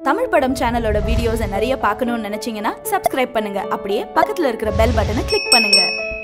தமிழ் படம் சேனலோட வீடியோஸ் நிறைய பார்க்கணும்னு நினைச்சீங்கன்னா சப்ஸ்கிரைப் பண்ணுங்க. அப்படியே பக்கத்துல இருக்கிற பெல் பட்டனை கிளிக் பண்ணுங்க.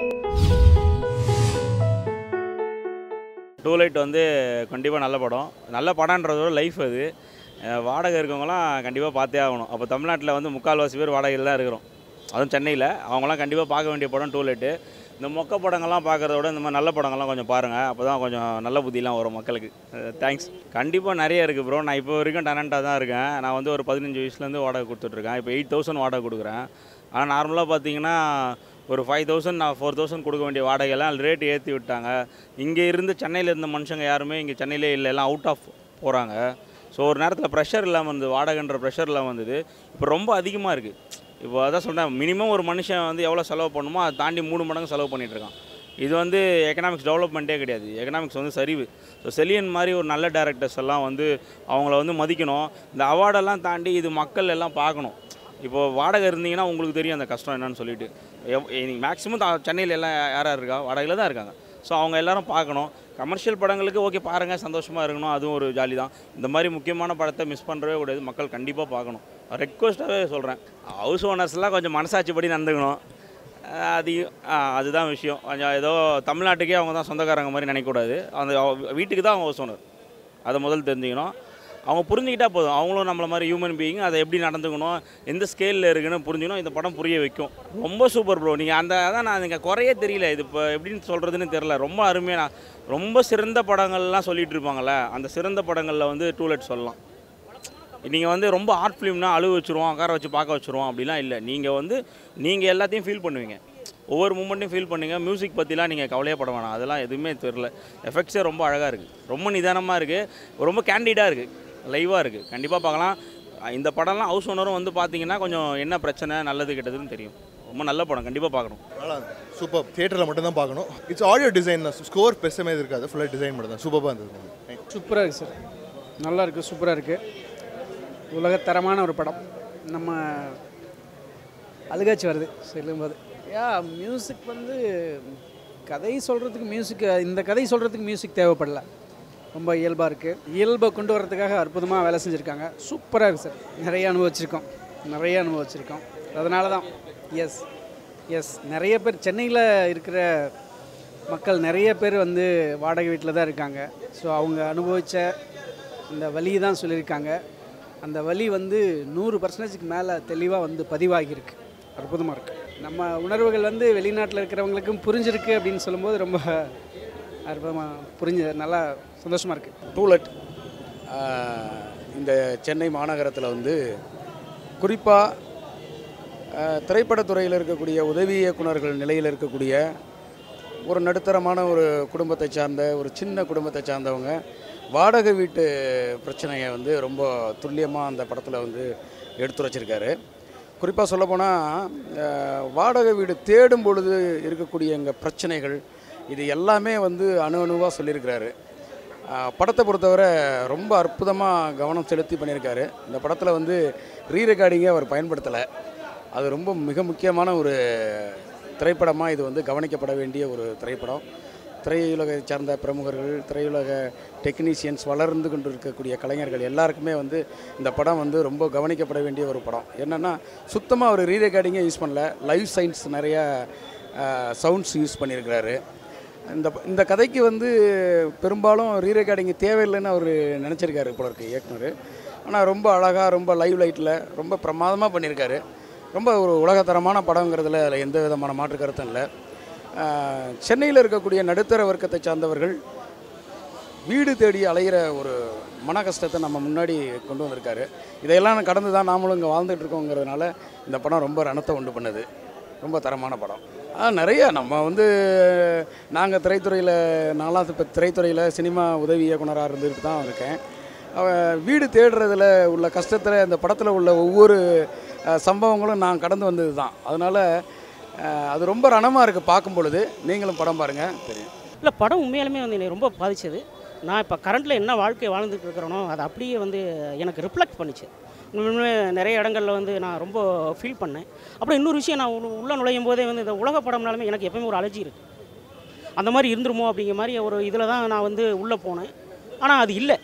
டூலைட் வந்து கண்டிப்பாக நல்ல படம்ன்றதோட லைஃப் அது. வாடகை இருக்கவங்களாம் கண்டிப்பாக பார்த்தே ஆகணும். அப்போ தமிழ்நாட்டில் வந்து முக்கால்வாசி பேர் வாடகையில் தான் இருக்கிறோம். அதுவும் சென்னையில் அவங்களாம் கண்டிப்பாக பார்க்க வேண்டிய படம் டூலைட்டு. இந்த மொக்க படங்கள்லாம் பார்க்குறதோட இந்த மாதிரி நல்ல படங்கள்லாம் கொஞ்சம் பாருங்கள். அப்போ தான் கொஞ்சம் நல்ல புத்திலாம் வரும் மக்களுக்கு. தேங்க்ஸ். கண்டிப்பாக நிறைய இருக்குது ப்ரோ. நான் இப்போ வரைக்கும் டெனண்ட்டாக தான் இருக்கேன். நான் வந்து ஒரு 15 வயசுலேருந்து வாடகை கொடுத்துட்ருக்கேன். இப்போ 8000 வாடகை கொடுக்குறேன். ஆனால் நார்மலாக பார்த்தீங்கன்னா ஒரு 5000 நான் 4000 கொடுக்க வேண்டிய வாடகைலாம் ரேட்டு ஏற்றி விட்டாங்க. இங்கே இருந்து சென்னையில் இருந்த மனுஷங்க யாருமே இங்கே சென்னையிலே இல்லை, எல்லாம் அவுட் ஆஃப் போகிறாங்க. ஸோ ஒரு நேரத்தில் ப்ரெஷர் இல்லாமல் இருந்தது, வாடகைன்ற ப்ரெஷர் இல்லாமல் வந்தது. இப்போ ரொம்ப அதிகமாக இருக்குது. இப்போ அதான் சொல்கிறேன், மினிமம் ஒரு மனுஷன் வந்து எவ்வளோ செலவு பண்ணுமோ அதை தாண்டி 3 மடங்கு செலவு பண்ணிகிட்ருக்கான். இது வந்து எக்கனாமிக்ஸ் டெவலப்மெண்ட்டே கிடையாது, எக்கனாமிக்ஸ் வந்து சரிவு. ஸோ செலியன் மாதிரி ஒரு நல்ல டேரக்டர்ஸ் எல்லாம் வந்து அவங்கள வந்து மதிக்கணும். இந்த அவார்டெல்லாம் தாண்டி இது மக்கள் எல்லாம் பார்க்கணும். இப்போது வாடகை இருந்தீங்கன்னா உங்களுக்கு தெரியும் அந்த கஷ்டம் என்னன்னு சொல்லிட்டு. மேக்ஸிமம் சென்னையில் எல்லாம் யாராக இருக்கா, வாடகையில் தான் இருக்காங்க. ஸோ அவங்க எல்லோரும் பார்க்கணும். கமர்ஷியல் படங்களுக்கு ஓகே பாருங்கள், சந்தோஷமாக இருக்கணும், அதுவும் ஒரு ஜாலி தான். இந்த மாதிரி முக்கியமான படத்தை மிஸ் பண்ணுறவே கூடாது, மக்கள் கண்டிப்பாக பார்க்கணும். ரெக்வஸ்ட்டாகவே சொல்கிறேன். ஹவுஸ் ஓனர்ஸ்லாம் கொஞ்சம் மனசாட்சிப்படி நடந்துக்கணும். அதுதான் விஷயம். கொஞ்சம் ஏதோ தமிழ்நாட்டுக்கே அவங்க தான் சொந்தக்காரங்க மாதிரி நினைக்கக்கூடாது. அந்த வீட்டுக்கு தான் அவங்க ஹவுஸ் ஓனர், அதை முதல் தெரிஞ்சுக்கணும். அவங்க புரிஞ்சுக்கிட்டா போதும். அவங்களும் நம்மளை மாதிரி ஹியூமன் பீயிங், அதை எப்படி நடந்துக்கணும், எந்த ஸ்கேலில் இருக்குன்னு புரிஞ்சுக்கணும். இந்த படம் புரிய வைக்கும். ரொம்ப சூப்பர் ப்ரோ. நீங்கள் அதான் நான் நீங்கள் குறையே தெரியல. இது இப்போ எப்படின்னு சொல்கிறதுன்னு தெரில. ரொம்ப அருமையாக நான் ரொம்ப சிறந்த படங்கள்லாம் சொல்லிகிட்டு இருப்பாங்கள்ல, அந்த சிறந்த படங்களில் வந்து டூலைட் சொல்லலாம். நீங்கள் வந்து ரொம்ப ஆர்ட் ஃபிலிம்னா அழுவ வச்சுருவோம், உட்கார வச்சு பார்க்க வச்சுருவோம் அப்படிலாம் இல்லை. நீங்கள் எல்லாத்தையும் ஃபீல் பண்ணுவீங்க, ஒவ்வொரு மூமெண்ட்டையும் ஃபீல் பண்ணுங்கள். மியூசிக் பற்றிலாம் நீங்கள் கவலையே பட வேணாம், அதெல்லாம் எதுவுமே தெரில. எஃபெக்ட்ஸே ரொம்ப அழகாக இருக்குது, ரொம்ப நிதானமாக இருக்குது, ரொம்ப கேண்டிடாக இருக்குது, லைவாக இருக்குது. கண்டிப்பாக பார்க்கலாம். இந்த படம்லாம் ஹவுஸ் ஓனரும் வந்து பார்த்தீங்கன்னா கொஞ்சம் என்ன பிரச்சனை நல்லது கெட்டதுன்னு தெரியும். ரொம்ப நல்ல படம், கண்டிப்பாக பார்க்கணும். நல்லா சூப்பர். தியேட்டரில் மட்டும் தான் பார்க்கணும். இட்ஸ் ஆடியோ டிசைன் தான், ஸ்கோர் பெருசாக இருக்காது, ஃபுல்லாக டிசைன் மட்டும் தான். சூப்பராக இருந்தது. சூப்பராக இருக்குது சார், நல்லா இருக்குது, சூப்பராக இருக்குது. உலகத்தரமான ஒரு படம். நம்ம அழுகாச்சு வருது சொல்லும்போது. மியூசிக் வந்து கதை சொல்கிறதுக்கு மியூசிக், இந்த கதை சொல்கிறதுக்கு மியூசிக் தேவைப்படல. ரொம்ப இயல்பாக இருக்குது. இயல்பை கொண்டு வரதுக்காக அற்புதமாக வேலை செஞ்சுருக்காங்க. சூப்பராக இருக்குது சார். நிறைய அனுபவிச்சிருக்கோம். அதனால தான் எஸ் நிறைய பேர் சென்னையில் இருக்கிற மக்கள் நிறைய பேர் வந்து வாடகை வீட்டில் தான் இருக்காங்க. ஸோ அவங்க அனுபவித்த இந்த வலி தான் சொல்லியிருக்காங்க. அந்த வலி வந்து 100% மேலே தெளிவாக வந்து பதிவாகியிருக்கு. அற்புதமாக இருக்குது. நம்ம உணர்வுகள் வந்து வெளிநாட்டில் இருக்கிறவங்களுக்கும் புரிஞ்சிருக்கு அப்படின்னு சொல்லும்போது ரொம்ப அற்புதமாக நல்லா சந்தோஷமாக இருக்குது. டூலைட் இந்த சென்னை மாநகரத்தில் வந்து குறிப்பாக திரைப்படத்துறையில் இருக்கக்கூடிய உதவி இயக்குநர்கள் நிலையில் இருக்கக்கூடிய ஒரு நடுத்தரமான ஒரு குடும்பத்தை சார்ந்த ஒரு சின்ன குடும்பத்தை சார்ந்தவங்க வாடகை வீட்டு பிரச்சனையை வந்து ரொம்ப துல்லியமாக அந்த படத்தில் வந்து எடுத்துரைச்சிருக்காரு. குறிப்பாக சொல்லப்போனால் வாடகை வீடு தேடும் பொழுது இருக்கக்கூடிய எங்கள் பிரச்சனைகள் இது எல்லாமே வந்து அணுவாக சொல்லியிருக்கிறாரு. படத்தை பொறுத்தவரை ரொம்ப அற்புதமாக கவனம் செலுத்தி பண்ணியிருக்காரு. இந்த படத்தில் வந்து ரீரெக்கார்டிங்கே அவர் பயன்படுத்தலை. அது ரொம்ப மிக முக்கியமான ஒரு திரைப்படமாக இது வந்து கவனிக்கப்பட வேண்டிய ஒரு திரைப்படம். திரையுலகை சார்ந்த பிரமுகர்கள், திரையுலக டெக்னீஷியன்ஸ், வளர்ந்து கொண்டு இருக்கக்கூடிய கலைஞர்கள் எல்லாருக்குமே வந்து இந்த படம் வந்து ரொம்ப கவனிக்கப்பட வேண்டிய ஒரு படம். என்னென்னா சுத்தமாக ஒரு ரீரெக்கார்டிங்கே யூஸ் பண்ணல, லைவ் சயின்ஸ் நிறைய சவுண்ட்ஸ் யூஸ் பண்ணியிருக்கிறாரு. இந்த கதைக்கு வந்து பெரும்பாலும் ரீரெக்கார்டிங் தேவையில்லைன்னு அவர் நினச்சிருக்காரு போல இருக்குது இயக்குனர். ஆனால் ரொம்ப அழகாக, ரொம்ப லைவ் லைட்டில் ரொம்ப பிரமாதமாக பண்ணியிருக்காரு. ரொம்ப ஒரு உலகத்தரமான படங்கிறதுல அதில் எந்த விதமான மாற்று கருத்தும் இல்லை. சென்னையில் இருக்கக்கூடிய நடுத்தர வர்க்கத்தை சார்ந்தவர்கள் வீடு தேடி அலைகிற ஒரு மன கஷ்டத்தை நம்ம முன்னாடி கொண்டு வந்திருக்காரு. இதையெல்லாம் கடந்து தான் நாமளும் இங்கே வாழ்ந்துட்டு இருக்கோங்கிறதுனால இந்த படம் ரொம்ப ரணத்தை உண்டு பண்ணுது. ரொம்ப தரமான படம். நிறைய நம்ம வந்து நாங்கள் நான்லாம் இப்போ திரைத்துறையில் சினிமா உதவி இயக்குனராக இருந்துட்டு தான் இருக்கேன். வீடு தேடுறதுல உள்ள கஷ்டத்தில் இந்த படத்தில் உள்ள ஒவ்வொரு சம்பவங்களும் நான் கடந்து வந்தது தான். அதனால் அது ரொம்ப ரணமாக இருக்குது பார்க்கும் பொழுது. நீங்களும் படம் பாருங்கள் தெரியும். இல்லை, படம் உண்மையாலுமே வந்து என்னை ரொம்ப பாதிச்சது. நான் இப்போ கரண்ட்டில் என்ன வாழ்க்கை வாழ்ந்துட்டு இருக்கிறேனோ அதை அப்படியே வந்து எனக்கு ரிஃப்ளெக்ட் பண்ணிச்சு. இன்னுமே நிறைய இடங்களில் வந்து நான் ரொம்ப ஃபீல் பண்ணேன். அப்புறம் இன்னொரு விஷயம், நான் உள்ளே நுழையும் போதே வந்து இந்த உலக படம்னாலுமே எனக்கு எப்போயுமே ஒரு அலர்ஜி இருக்குது. அந்த மாதிரி இருந்துருமோ அப்படிங்கிற மாதிரி ஒரு இதில் தான் நான் வந்து உள்ளே போனேன். ஆனால் அது இல்லை.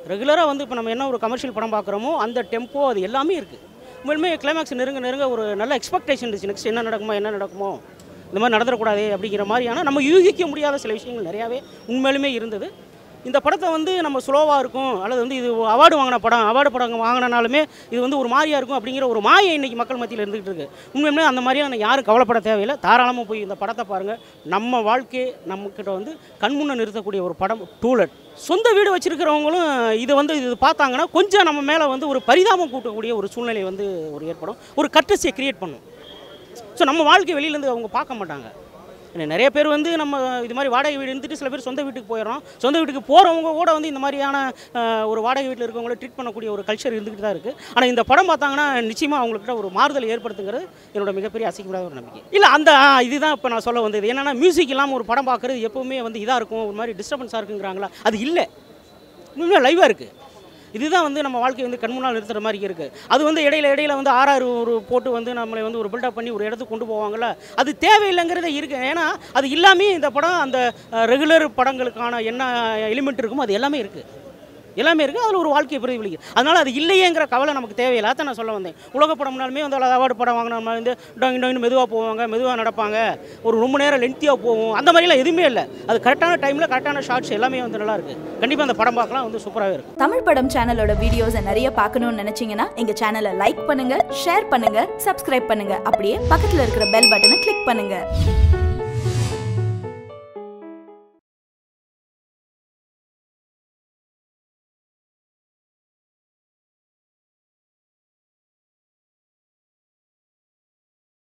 ரெகுலராக வந்து இப்போ நம்ம என்ன ஒரு கமர்ஷியல் படம் பார்க்குறோமோ அந்த டெம்போ அது எல்லாமே இருக்குது. உண்மையுமே கிளைமேக்ஸ் நெருங்க ஒரு நல்ல எக்ஸ்பெக்டேஷன் இருந்துச்சு. நெக்ஸ்ட் என்ன நடக்குமோ இந்த மாதிரி நடந்துடக்கூடாது அப்படிங்கிற மாதிரியான நம்ம யூகிக்க முடியாத சில விஷயங்கள் நிறையாவே உண்மையிலுமே இருந்தது. இந்த படத்தை வந்து நம்ம ஸ்லோவாக இருக்கும் அல்லது வந்து இது அவார்டு படம் வாங்கினாலுமே இது வந்து ஒரு மாதிரியாக இருக்கும் அப்படிங்கிற ஒரு மாயை இன்றைக்கி மக்கள் மத்தியில் இருந்துகிட்டு இருக்குது. உண்மையுமே அந்த மாதிரியான யாரும் கவலைப்பட தேவையில்லை. தாராளமாக போய் இந்த படத்தை பாருங்கள். நம்ம வாழ்க்கையை நம்மக்கிட்ட வந்து கண்முன்ன நிறுத்தக்கூடிய ஒரு படம் டூலெட். சொந்த வீடு வச்சுருக்கிறவங்களும் இது வந்து இது பார்த்தாங்கன்னா கொஞ்சம் நம்ம மேலே வந்து ஒரு பரிதாபம் கூட்டக்கூடிய ஒரு சூழ்நிலை வந்து ஒரு ஏற்படும். ஒரு கர்டசியை க்ரியேட் பண்ணும். ஸோ நம்ம வாழ்க்கை வெளியிலேருந்து அவங்க பார்க்க மாட்டாங்க. நிறைய பேர் வந்து நம்ம இது மாதிரி வாடகை வீடு இருந்துட்டு சில பேர் சொந்த வீட்டுக்கு போயிடுறோம். சொந்த வீட்டுக்கு போகிறவங்க கூட வந்து இந்த மாதிரியான ஒரு வாடகை வீட்டில் இருக்கவங்கள ட்ரீட் பண்ணக்கூடிய ஒரு கல்ச்சர் இருந்துகிட்டு தான் இருக்குது. ஆனால் இந்த படம் பார்த்தாங்கன்னா நிச்சயமாக அவங்கள்ட்ட ஒரு மாறுதல் ஏற்படுத்துங்கிறது என்னோட மிகப்பெரிய அசைக்கப்படாத ஒரு நம்பிக்கை. இல்லை அந்த இதுதான் இப்போ நான் சொல்ல வந்தது. என்னென்னா மியூசிக் இல்லாமல் ஒரு படம் பார்க்குறது எப்போவுமே வந்து இதாக இருக்கும், ஒரு மாதிரி டிஸ்டர்பன்ஸாக இருக்குங்கிறாங்களா, அது இல்லை. இன்னும் லைவாக இருக்குது. இதுதான் வந்து நம்ம வாழ்க்கை வந்து கண்முன்னால் நிறுத்துற மாதிரி இருக்குது. அது வந்து இடையில வந்து ஒரு போட்டு வந்து நம்மளை வந்து ஒரு பில்டப் பண்ணி ஒரு இடத்துக்கு கொண்டு போவாங்கள்ல, அது தேவையில்லைங்கிறதே இருக்குது. ஏன்னா அது இல்லாமே இந்த படம் அந்த ரெகுலர் படங்களுக்கான என்ன எலிமெண்ட் இருக்குமோ அது எல்லாமே இருக்குது. அதில் ஒரு வாழ்க்கையை பிரதிபலிக்குது. அதனால் அது இல்லையேங்கிற கவலை நமக்கு தேவையில்லை. அதை நான் சொல்ல வந்தேன். உலக படம்னாலுமே வந்து அவார்டு படம் வாங்கினா வந்து டொயின்னு மெதுவாக போவாங்க, மெதுவாக நடப்பாங்க, ஒரு ரொம்ப நேரம் லென்த்தியாக போகும், அந்த மாதிரிலாம் எதுவுமே இல்லை. அது கரெக்டான டைமில் கரெக்டான ஷார்ட்ஸ் எல்லாமே வந்து நல்லா இருக்குது. கண்டிப்பாக அந்த படம் பார்க்கலாம், வந்து சூப்பராகவே இருக்கும். தமிழ் படம் சேனலோட வீடியோஸை நிறைய பார்க்கணும்னு நினச்சிங்கன்னா எங்கள் சேனலை லைக் பண்ணுங்கள், ஷேர் பண்ணுங்கள், சப்ஸ்கிரைப் பண்ணுங்கள். அப்படியே பக்கத்தில் இருக்கிற பெல் பட்டனை கிளிக் பண்ணுங்கள்.